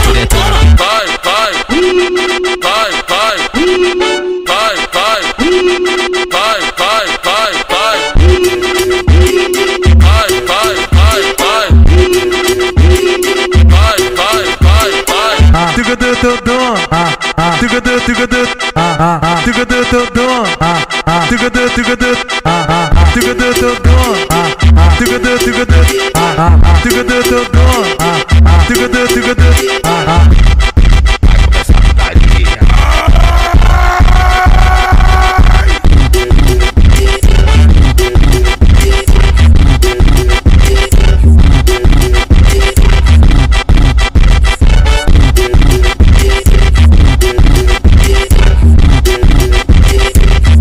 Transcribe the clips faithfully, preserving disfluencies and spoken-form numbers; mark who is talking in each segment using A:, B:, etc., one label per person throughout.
A: penetrando.
B: Vai, vai, vai, vai, vai, vai, vai, vai, vai, vai, vai, vai, vai, vai, vai, vai, vai, vai.
C: Tuga do do do, tuga do tuga do, tuga do do do, tuga do tuga do, tuga do do do, tuga do tuga do, tuga do do do, tuga do tuga do.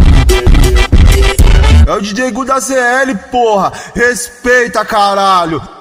D: É o D J Gu da C L, porra. Respeita, caralho.